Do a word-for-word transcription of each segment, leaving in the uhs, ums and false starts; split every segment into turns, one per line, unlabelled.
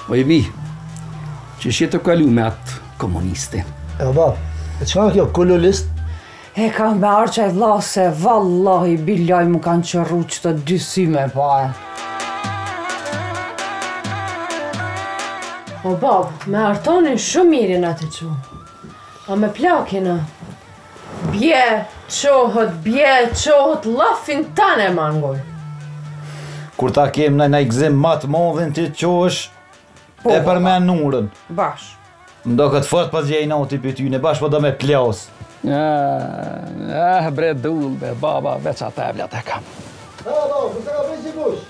O i vi, që shi të kalu me atë komuniste.
E bab, e që nga kjo, kolonist?
E ka me arqa e vla se vallahi bilaj mu kanë qërru që të dy syme pa e. O bab, me artonin shumë mirin atë që. A me plakina. Bje, qohët, bje, qohët, lafin tane mangoj.
Kur ta kem në në gzim matë modhin ti qohësh e për me nurën.
Bash.
Ndo këtë fort pas gjej noti për ty, në bash po do me plas.
Eh, bre dull, be, baba, veç atë e vlat e kam.
Ha, baba, ku të ka bëjë që bush?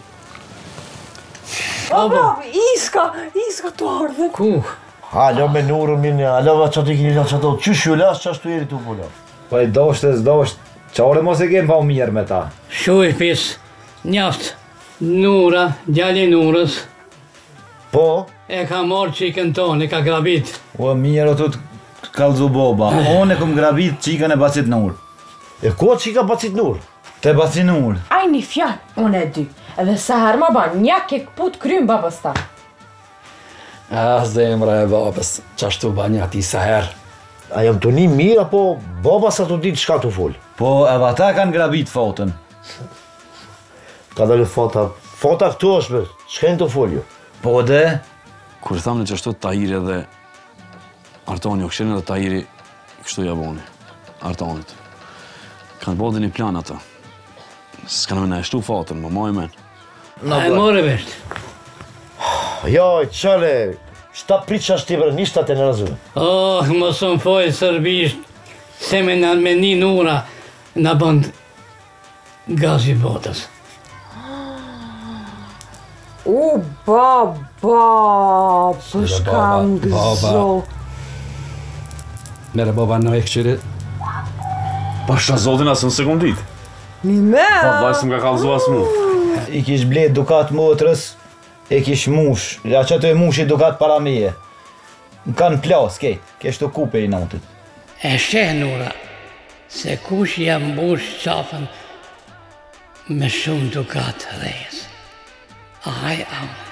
O bab, iska, iska të ardhe.
Ku?
Alo me nurën minë, alo va që të kini që të që shulas që ashtu eri të pula.
Po i doshtë e zdosht, qare mos e kem pa u mirë me ta.
Shuj pis, njaft, Nura, djali Nurës,
Po?
e ka marrë qikën tonë, e ka grabit.
O mirë o të të kalzu boba, unë e kom grabit qikën e bacit nur.
E ko që i ka bacit nur?
Te bacit nur.
Aj një fjallë, unë e dy. Edhe se herë ma ban, një ke këput krymë babës ta.
Ah, zemra e babës, qashtu ba një ati sa herë.
A jam të një mirë, apo baba sa të ditë shka të folë?
Po edhe ata kanë grabit fotën.
Ka dalë fota, fota këtu është me, shkajnë të folju.
Po dhe?
Kur thamë në që ashtu Tahiri dhe Artoni, o këshirin dhe Tahiri, kështu jaboni, Artonit. Kanë bodin një plan ata. S'kanë me në eshtu fatën, më moj men.
A e more vesh.
Joj, qale, shta prit që ashtë t'i vërë, një shtat e në rëzëve.
Oh, më sëmë fojë sërbisht, se me në me një Nura në bënd gazi botës.
U, baba, përshka më gëzo.
Mere baba në e këqyri.
Pasha zotin asë në sekundit.
Një me!
Pa vajsë më ka kalzu asë mu.
I kish blet dukat motrës, e kish mush, ja që të e mush i dukat para meje. Në kanë plas, kejt, kesh të kupe i notit.
E sheh Nura, se kush jam mbush qafën me shumë dukat rejës. Aj, aj.